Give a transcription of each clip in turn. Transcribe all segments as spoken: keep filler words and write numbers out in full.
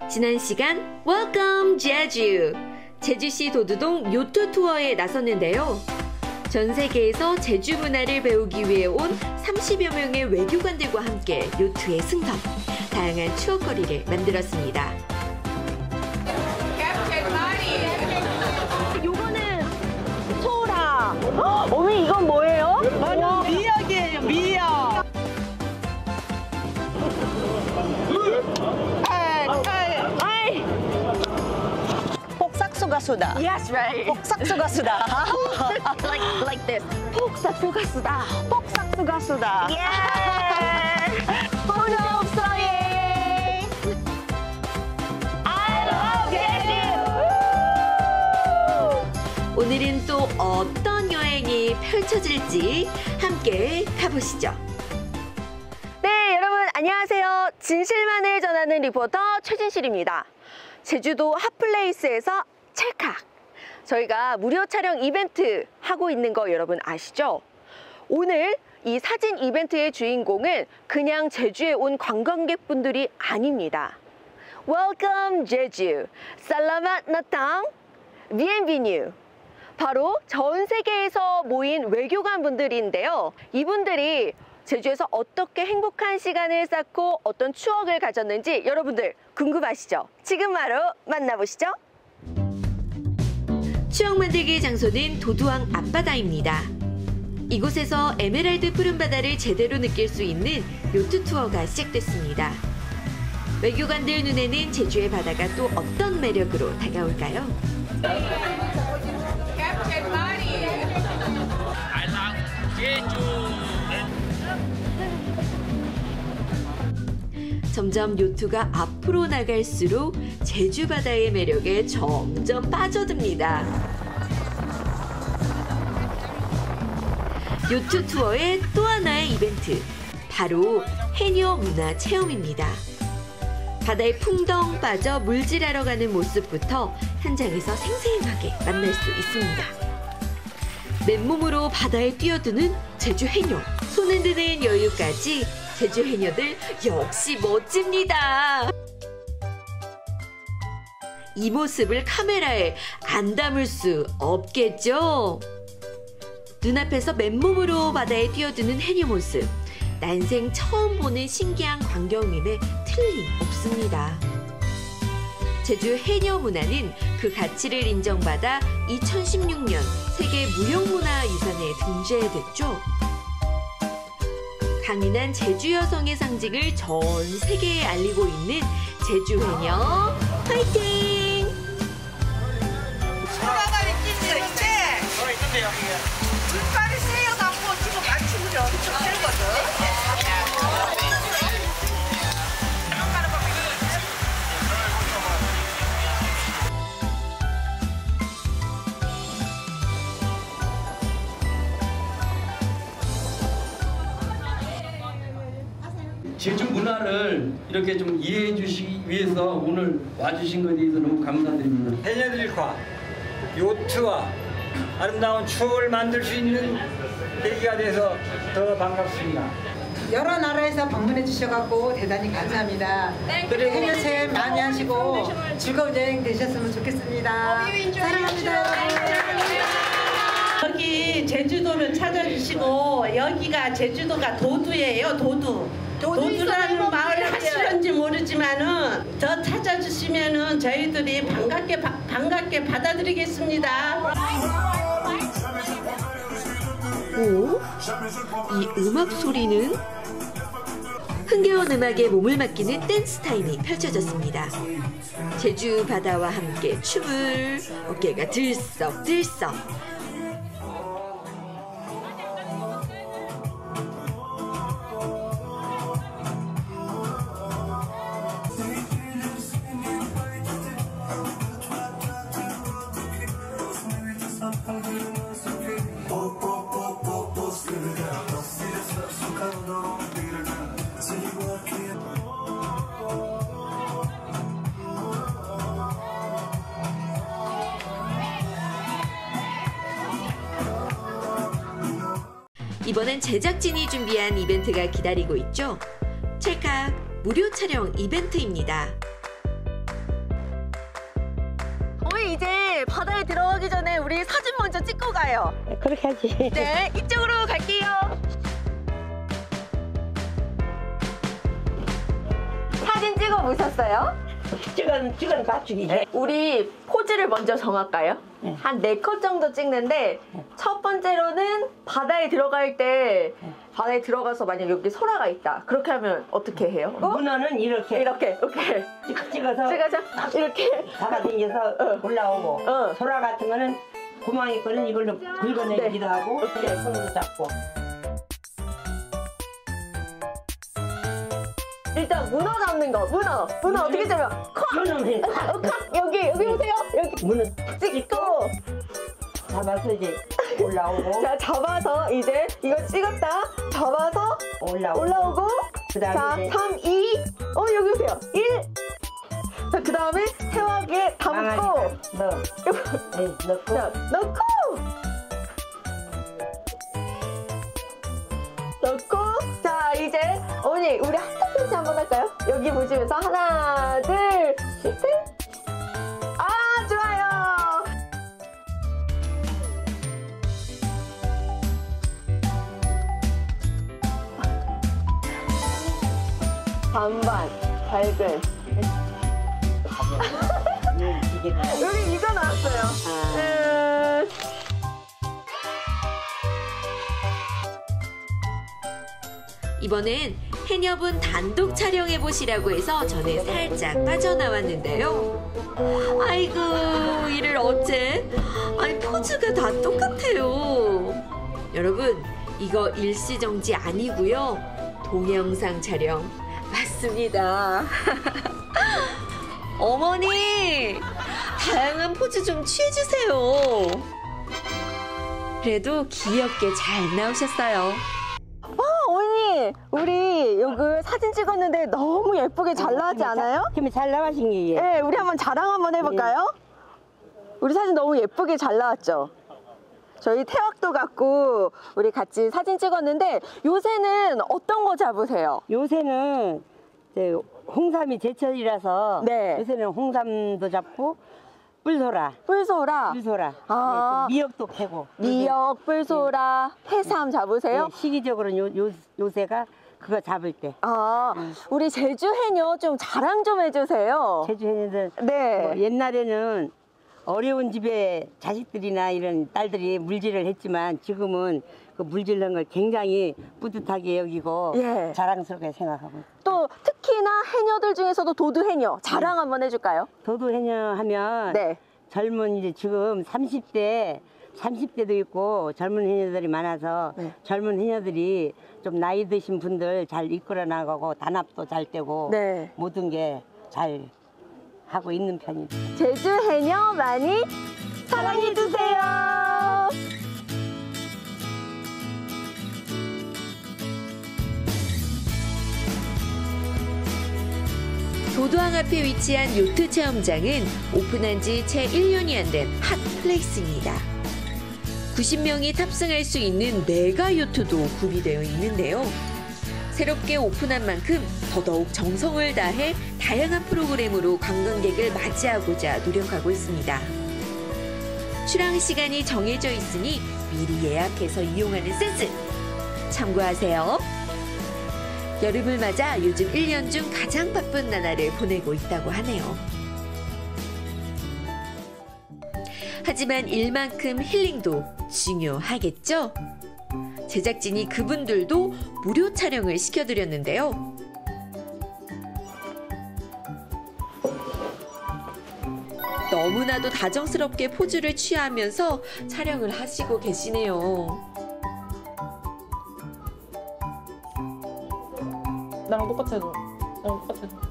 지난 시간 웰컴 제주! 제주시 도두동 요트 투어에 나섰는데요. 전 세계에서 제주 문화를 배우기 위해 온 삼십여 명의 외교관들과 함께 요트에 승선, 다양한 추억거리를 만들었습니다. 요거는 소라. 어머니 이건 뭐예요? 이거는 미역이에요, 미역. 아이. 폭삭소가수다. Yes, right. 폭삭소가수다. like like this. 폭삭소가수다. 폭삭소가수다. Yeah. 번호 없어요. I love you. 오늘은 또 어떤 여행이 펼쳐질지 함께 가보시죠. 네, 여러분 안녕하세요. 진실만을 전하는 리포터 최진실입니다. 제주도 핫플레이스에서 찰칵! 저희가 무료 촬영 이벤트 하고 있는 거 여러분 아시죠? 오늘 이 사진 이벤트의 주인공은 그냥 제주에 온 관광객분들이 아닙니다. Welcome 제주! 살라맛 나탕! 비엔비뉴! 바로 전 세계에서 모인 외교관 분들인데요. 이분들이 제주에서 어떻게 행복한 시간을 쌓고 어떤 추억을 가졌는지 여러분들 궁금하시죠? 지금 바로 만나보시죠. 추억 만들기 장소는 도두항 앞바다입니다. 이곳에서 에메랄드 푸른 바다를 제대로 느낄 수 있는 요트 투어가 시작됐습니다. 외교관들 눈에는 제주의 바다가 또 어떤 매력으로 다가올까요? 점점 요트가 앞으로 나갈수록 제주 바다의 매력에 점점 빠져듭니다. 요트 투어의 또 하나의 이벤트, 바로 해녀 문화 체험입니다. 바다에 풍덩 빠져 물질하러 가는 모습부터 현장에서 생생하게 만날 수 있습니다. 맨몸으로 바다에 뛰어드는 제주 해녀, 손 흔드는 여유까지 제주 해녀들 역시 멋집니다. 이 모습을 카메라에 안 담을 수 없겠죠? 눈앞에서 맨몸으로 바다에 뛰어드는 해녀 모습, 난생 처음 보는 신기한 광경임에 틀림없습니다. 제주 해녀 문화는 그 가치를 인정받아 이천십육 년 세계 무형문화유산에 등재됐죠. 강인한 제주 여성의 상징을 전 세계에 알리고 있는 제주 해녀 화이팅! 소라다리 찐이요 이제. 어 있는데요. 물살이 세여갖고 지금 맞추면 엄청 세거든. 제주 문화를 이렇게 좀 이해해 주시기 위해서 오늘 와주신 것에 대해서 너무 감사드립니다. 해녀들과 요트와 아름다운 추억을 만들 수 있는 계기가 돼서 더 반갑습니다. 여러 나라에서 방문해 주셔서 대단히 감사합니다. 그리고 해녀 체험 많이 하시고 즐거운 여행 되셨으면 좋겠습니다. 사랑합니다. 여기 제주도를 찾아주시고 여기가 제주도가 도두예요. 도두. 도두라는 마을을 하시는지 모르지만은 더 찾아주시면은 저희들이 반갑게 바, 반갑게 받아들이겠습니다. 오? 이 음악 소리는? 흥겨운 음악에 몸을 맡기는 댄스 타임이 펼쳐졌습니다. 제주 바다와 함께 춤을, 어깨가 들썩들썩. 이번엔 제작진이 준비한 이벤트가 기다리고 있죠. 찰칵 무료 촬영 이벤트입니다. 바다에 들어가기 전에 우리 사진 먼저 찍고 가요. 그렇게 하지. 네, 이쪽으로 갈게요. 사진 찍어 보셨어요? 찍은, 찍은 맞추기. 네, 우리 포즈를 먼저 정할까요? 네. 한 네 컷 정도 찍는데 첫 번째로는 바다에 들어갈 때 바다에 들어가서 만약 여기 소라가 있다. 그렇게 하면 어떻게 해요? 어? 문어는 이렇게 이렇게 이렇게 찍, 찍어서 찍어서 이렇게 잡아당겨서 어. 올라오고 어. 소라 같은 거는 구멍이 거는 이걸로 긁어내기도 네. 하고 그냥 손으로 잡고. 일단 문어 잡는 거. 문어. 문어 어떻게 잡아요? 컷! 문어는 어, 컷! 여기 여기 보세요. 여기 문어 찍고 잡아서 이제 올라오고. 자 잡아서 이제 이거 찍었다. 잡아서 올라오고. 올라오고 그다음에 자 이제 삼, 이 어 여기 보세요. 일 자, 그 다음에 새우하게 담고 넣어. 네, 넣고. 자, 넣고 넣고 자 이제 어머니 우리 하트 펜치 한번 할까요? 여기 보시면서 하나 둘 셋. 아 좋아요. 반반 밝은 여기 이거 나왔어요. 음. 이번엔 해녀분 단독 촬영해보시라고 해서 전에 살짝 빠져나왔는데요. 아이고, 이를 어째? 아니, 포즈가 다 똑같아요. 여러분, 이거 일시정지 아니고요. 동영상 촬영 맞습니다. 어머니, 다양한 포즈 좀 취해주세요. 그래도 귀엽게 잘 나오셨어요. 어머니 우리 여기 사진 찍었는데 너무 예쁘게 잘 나왔지 않아요? 힘이 잘 나가신 게. 네 우리 한번 자랑 한번 해볼까요? 우리 사진 너무 예쁘게 잘 나왔죠? 저희 태왁도 갖고 우리 같이 사진 찍었는데 요새는 어떤 거 잡으세요? 요새는 이제 홍삼이 제철이라서 네. 요새는 홍삼도 잡고 뿔소라, 뿔소라, 뿔소라, 아. 네, 또 미역도 캐고. 미역, 뿔소라, 해삼 잡으세요? 네, 시기적으로는 요, 요, 요새가 그거 잡을 때. 아, 우리 제주 해녀 좀 자랑 좀 해주세요. 제주 해녀들 네. 뭐 옛날에는 어려운 집에 자식들이나 이런 딸들이 물질을 했지만 지금은 그 물질한 걸 굉장히 뿌듯하게 여기고 예. 자랑스럽게 생각하고. 또 특히나 해녀들 중에서도 도두 해녀 자랑 한번 해줄까요? 도두 해녀 하면 네. 젊은 이제 지금 삼십 대, 삼십 대도 있고 젊은 해녀들이 많아서 네. 젊은 해녀들이 좀 나이 드신 분들 잘 이끌어 나가고 단합도 잘 되고 네. 모든 게 잘 하고 있는 편입니다. 제주 해녀 많이 사랑해주세요. 도도항 앞에 위치한 요트 체험장은 오픈한 지 채 일 년이 안 된 핫플레이스입니다. 구십 명이 탑승할 수 있는 메가 요트도 구비되어 있는데요. 새롭게 오픈한 만큼 더더욱 정성을 다해 다양한 프로그램으로 관광객을 맞이하고자 노력하고 있습니다. 출항 시간이 정해져 있으니 미리 예약해서 이용하는 센스 참고하세요. 여름을 맞아 요즘 일 년 중 가장 바쁜 나날을 보내고 있다고 하네요. 하지만 일만큼 힐링도 중요하겠죠? 제작진이 그분들도 무료 촬영을 시켜드렸는데요. 너무나도 다정스럽게 포즈를 취하면서 촬영을 하시고 계시네요. 나랑 똑같아 너. 나랑 똑같아 너.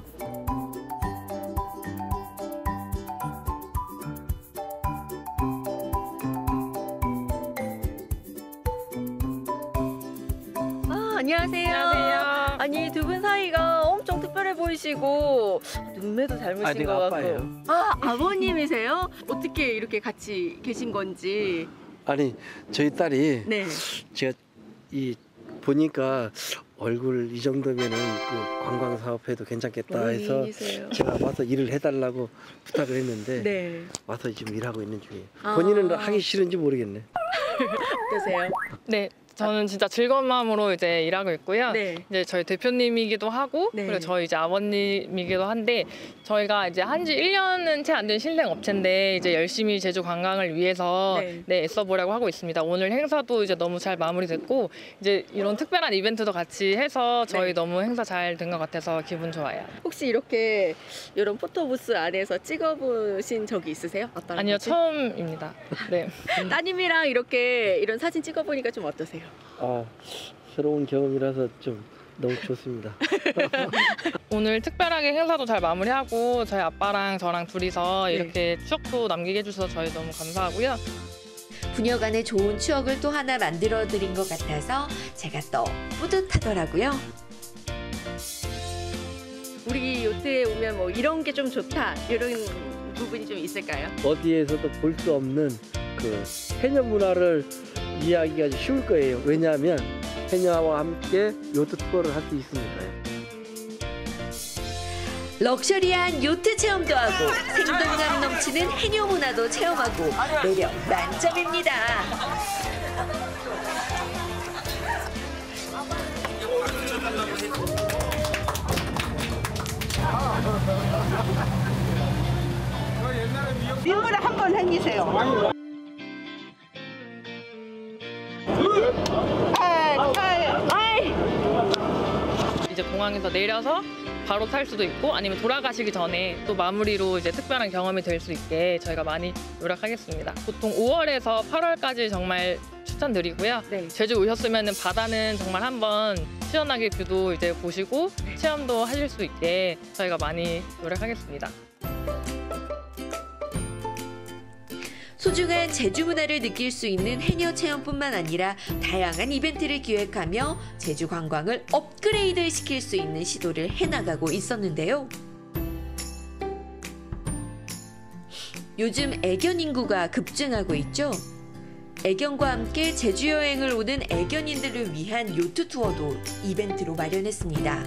아, 안녕하세요. 안녕하세요. 아니 두 분 사이가 엄청 특별해 보이시고 눈매도 닮으신 아, 내가 것 같고. 아빠예요. 아 아버님이세요? 어떻게 이렇게 같이 계신 건지. 아니 저희 딸이 네. 제가 이 보니까 얼굴 이 정도면은 그 관광 사업해도 괜찮겠다 해서 미인이세요. 제가 와서 일을 해달라고 부탁을 했는데 네. 와서 지금 일하고 있는 중이에요. 아. 본인은 하기 싫은지 모르겠네. 어떠세요? 네, 저는 진짜 즐거운 마음으로 이제 일하고 있고요. 네. 이제 저희 대표님이기도 하고 네. 그리고 저희 이제 아버님이기도 한데 저희가 이제 한지 일 년은 채 안 된 신생 업체인데 이제 열심히 제주 관광을 위해서 네. 네. 애써 보려고 하고 있습니다. 오늘 행사도 이제 너무 잘 마무리됐고 이제 이런 특별한 이벤트도 같이 해서 저희 네. 너무 행사 잘 된 것 같아서 기분 좋아요. 혹시 이렇게 이런 포토부스 안에서 찍어보신 적이 있으세요? 어떤 아니요, 거지? 처음입니다. 네. 따님이랑 이렇게 이런 사진 찍어보니까 좀 어떠세요? 아, 새로운 경험이라서 좀 너무 좋습니다. 오늘 특별하게 행사도 잘 마무리하고 저희 아빠랑 저랑 둘이서 네. 이렇게 추억도 남기게 해주셔서 저희 너무 감사하고요. 부녀간의 좋은 추억을 또 하나 만들어 드린 것 같아서 제가 또 뿌듯하더라고요. 우리 요트에 오면 뭐 이런 게 좀 좋다 이런 부분이 좀 있을까요? 어디에서도 볼 수 없는 그 해녀 문화를 이해하기가 쉬울 거예요. 왜냐하면 해녀와 함께 요트 투어를 할 수 있으니까요. 럭셔리한 요트 체험도 하고 생동감 넘치는 해녀 문화도 체험하고 매력 만점입니다. 민물에 한 번 헹기세요. 이제 공항에서 내려서 바로 탈 수도 있고 아니면 돌아가시기 전에 또 마무리로 이제 특별한 경험이 될 수 있게 저희가 많이 노력하겠습니다. 보통 오월에서 팔월까지 정말 추천드리고요. 네. 제주 오셨으면 바다는 정말 한번 시원하게 뷰도 이제 보시고 체험도 하실 수 있게 저희가 많이 노력하겠습니다. 소중한 제주 문화를 느낄 수 있는 해녀 체험뿐만 아니라 다양한 이벤트를 기획하며 제주 관광을 업그레이드 시킬 수 있는 시도를 해나가고 있었는데요. 요즘 애견 인구가 급증하고 있죠. 애견과 함께 제주 여행을 오는 애견인들을 위한 요트 투어도 이벤트로 마련했습니다.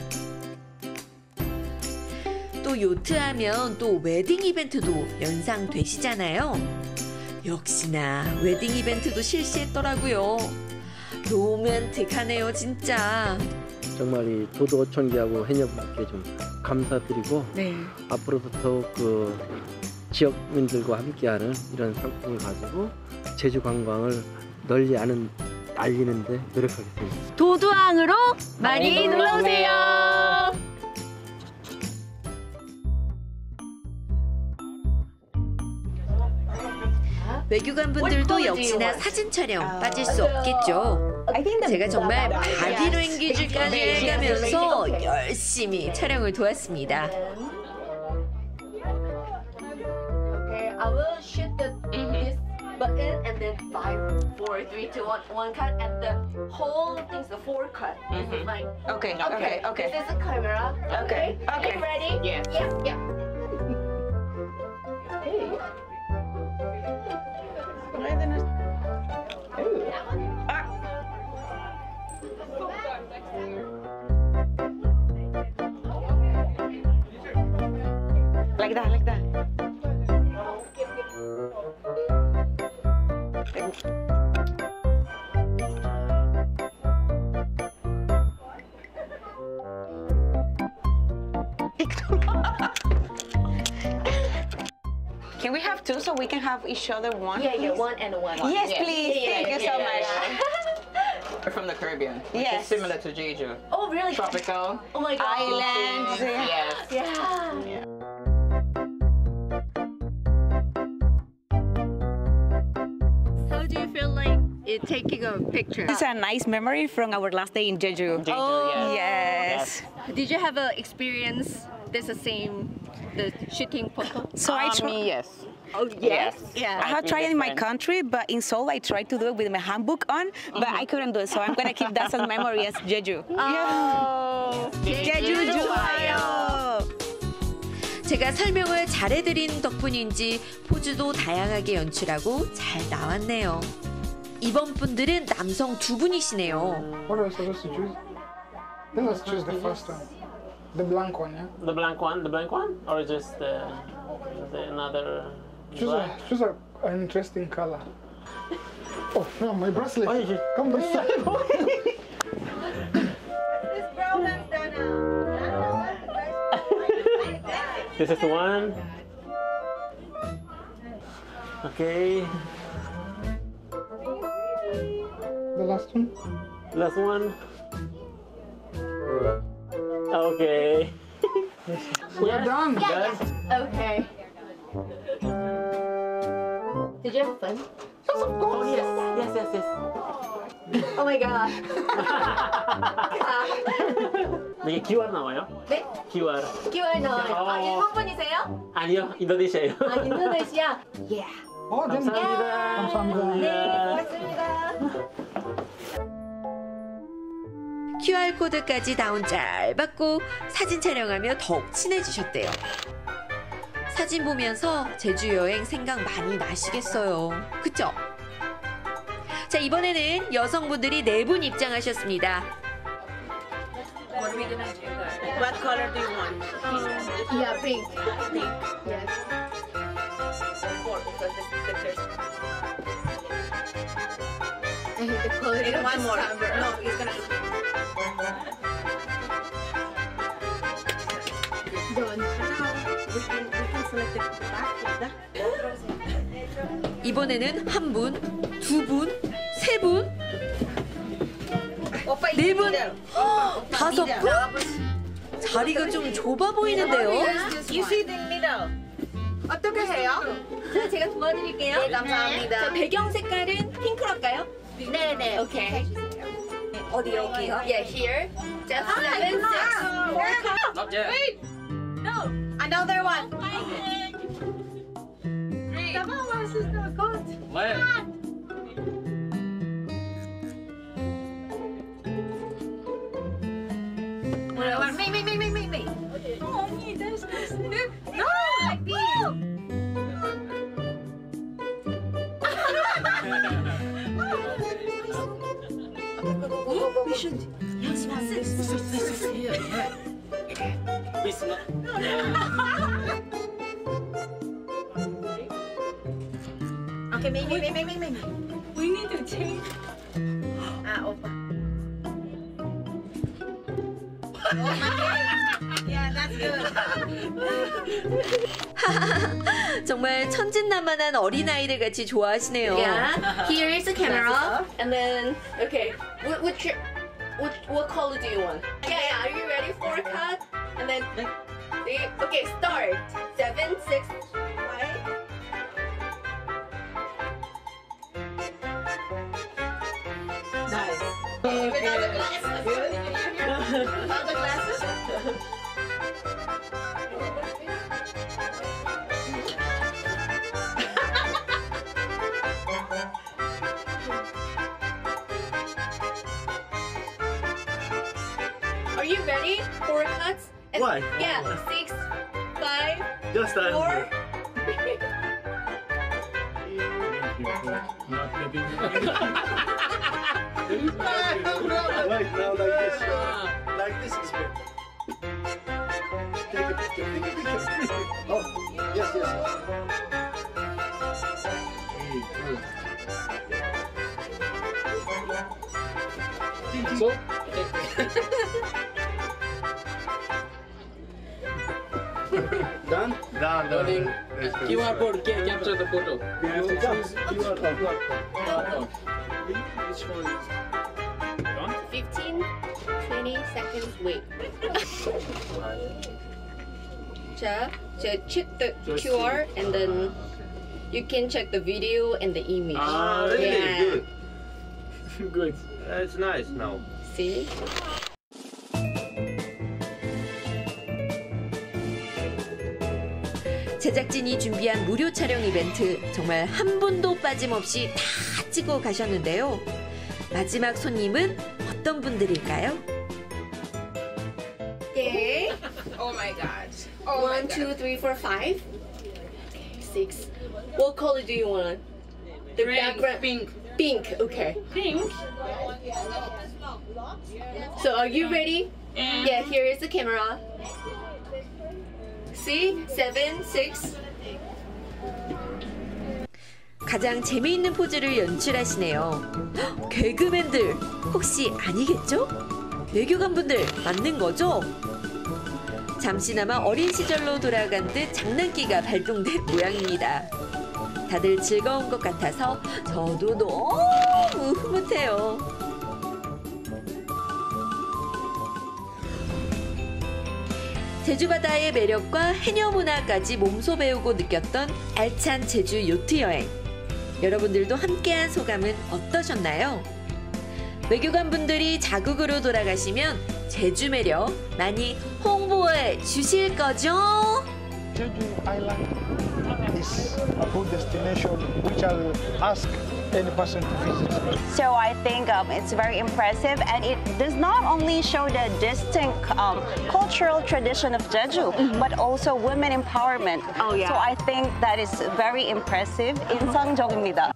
또 요트 하면 또 웨딩 이벤트도 연상되시잖아요. 역시나 웨딩 이벤트도 실시했더라고요. 로맨틱하네요, 진짜. 정말 이 도도 어촌계하고 해녀분께 좀 감사드리고 네. 앞으로도 더욱 그 지역민들과 함께하는 이런 상품을 가지고 제주 관광을 널리 아는 알리는데 노력하겠습니다. 도두항으로 많이 놀러오세요. 외교관 분들도 역시나 사진 촬영 빠질 수 없겠죠. 제가 정말 바디 랭귀지까지 해가면서 열심히 촬영을 도왔습니다. Okay, I will shoot the this button and then five, four, three, two, one, one cut, and the whole thing's the four cut. This is mine. Okay, okay, okay. This is the camera. Okay, Are okay. you ready? Yes. Yeah, yeah. Like that, like that. Can we have two so we can have each other one? Yeah, yeah, please? one and one. Yes, Yeah. please. Yeah, Thank yeah, you yeah, so yeah, much. We're from the Caribbean. Which Yes. is similar to Jeju. Oh, really? Tropical. Oh my god. Islands. Yes. Yeah. How do you feel like it taking a picture? It's a nice memory from our last day in Jeju. Jeju, Oh, yes. Did you have an experience? This the same, the shooting photo? So I Um, try. yes. Oh Yes. Yeah. I have Be tried it in my different. country, but in Seoul I tried to do it with my handbook on, but I couldn't do it. So I'm gonna keep that as a memory as Jeju. Oh, Jeju 좋아요. 제가 설명을 잘해드린 덕분인지 포즈도 다양하게 연출하고 잘 나왔네요. 이번 분들은 남성 두 분이시네요. What are we supposed to choose? Then let's choose the first one. The blank one, yeah? The blank one, the blank one? Or just the, the another Choose a, choose a, an interesting color. Oh, no, my bracelet. Come this side. This is one. Okay. The last one. Last one. Okay. We're done. Yes. Okay. Did you have fun? Yes, of course. Oh, yes, yes, yes, yes. Oh my god. 이게 큐알 나와요? 네? 큐알. 큐알 나와요. 아, 어. 일본 분이세요? 아니요, 인도네시아요. 아, 인도네시아. 예. 어, 감사합니다. 감사합니다. 네, 고맙습니다. 큐알코드까지 다운잘 받고 사진 촬영하며 더욱 친해지셨대요. 사진 보면서 제주 여행 생각 많이 나시겠어요. 그쵸? 자, 이번에는 여성분들이 네 분 입장하셨습니다. What are we gonna do? What color do you want? Yeah, pink. Pink. Yes. Four, because this is the first. I hate the color. Wait, of one this more. camera. No, he's gonna. Done. We can, we can select the back like that. 이번에는 한 분, 두 분, 세 분, 네 분, 허, 다섯 분? 자리가 좀 좁아 보이는데요. You see the middle. 어떻게 해요? 자, 제가 도와드릴게요. 네, 감사합니다. 자, 배경 색깔은 핑크로 할까요? 네, 네. 오케이. 어디 여기요? Yeah, here. Just seven, six, four. Not yet. Wait. No. Another one. Come on, my sister. Good. 왜? One, me, me, me, me, me, me. Oh, me, there's this. No, like this. Oh, we should. Yes, yes, this, this, this, this, here. This one. Okay, me, me, me, me, me, me. We need to change. Ah, opa. Yeah, that's good. 정말 천진난만한 어린아이들 같이 좋아하시네요. Yeah. Here is the camera, and then okay. What what your, what what color do you want? Yeah, yeah. Are you ready for a cut? And then okay, start. Seven, six, five. Nice. Without the glasses. Without the glasses. Are you ready for cuts? And Why? Yeah, six, five, Just that. four. Like now, like this. Like this is better. Take a picture, take a picture. Oh, yes, yes, yes. So, done? Done, done. Q R code can capture the photo. We have to choose Q R code. Which one is fifteen, twenty seconds wait. 자, 자, check the Q R and then you can check the video and the image. Ah, really? Yeah. Good. Good. That's nice now. See? 제작진이 준비한 무료 촬영 이벤트 정말 한 분도 빠짐없이 다 찍어 가셨는데요. 마지막 손님은 어떤 분들일까요? Okay. Oh my god. Oh One, two, three, four, five. Okay, six. What color do you want? The Red, background. pink. Pink, okay. Pink? So are you ready? Yeah, here is the camera. See? Seven, six. 가장 재미있는 포즈를 연출하시네요. 헉, 개그맨들 혹시 아니겠죠? 외교관분들 맞는 거죠? 잠시나마 어린 시절로 돌아간 듯 장난기가 발동된 모양입니다. 다들 즐거운 것 같아서 저도 너무 흐뭇해요. 제주바다의 매력과 해녀 문화까지 몸소 배우고 느꼈던 알찬 제주 요트 여행. 여러분들도 함께한 소감은 어떠셨나요? 외교관분들이 자국으로 돌아가시면 제주 매력 많이 홍보해 주실 거죠? Jeju Island is a good destination which I will ask any person to visit. So I think um, it's very impressive, and it does not only show the distinct um, cultural tradition of Jeju, mm-hmm. but also women empowerment. Oh, yeah. So I think that is very impressive. 인상적입니다.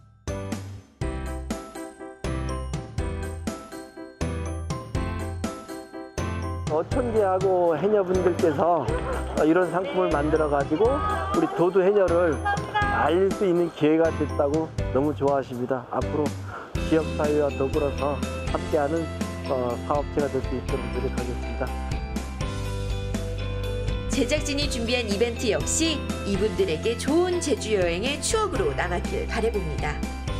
어촌계하고 해녀분들께서 이런 상품을 만들어 가지고 우리 도두 해녀를 알릴 수 있는 기회가 됐다고 너무 좋아하십니다. 앞으로 지역사회와 더불어서 함께하는 사업체가 될 수 있도록 노력하겠습니다. 제작진이 준비한 이벤트 역시 이분들에게 좋은 제주 여행의 추억으로 남았길 바라봅니다.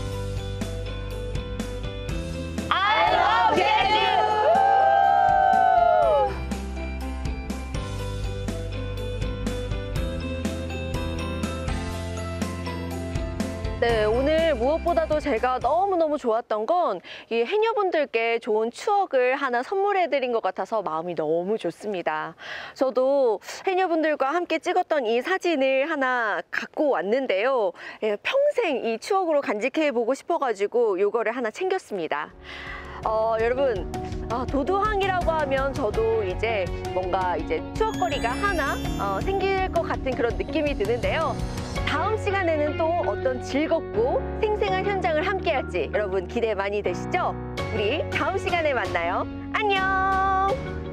I love Jeju! 네, 오늘 무엇보다도 제가 너무너무 좋았던 건 이 해녀분들께 좋은 추억을 하나 선물해드린 것 같아서 마음이 너무 좋습니다. 저도 해녀분들과 함께 찍었던 이 사진을 하나 갖고 왔는데요. 예, 평생 이 추억으로 간직해보고 싶어가지고 요거를 하나 챙겼습니다. 어, 여러분, 아, 도두항이라고 하면 저도 이제 뭔가 이제 추억거리가 하나 어, 생길 것 같은 그런 느낌이 드는데요. 다음 시간에는 또 어떤 즐겁고 생생한 현장을 함께 할지 여러분 기대 많이 되시죠? 우리 다음 시간에 만나요. 안녕!